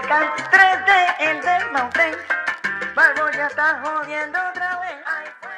3D, el del mountain. Barbón ya está jodiendo otra vez. Ay, pues.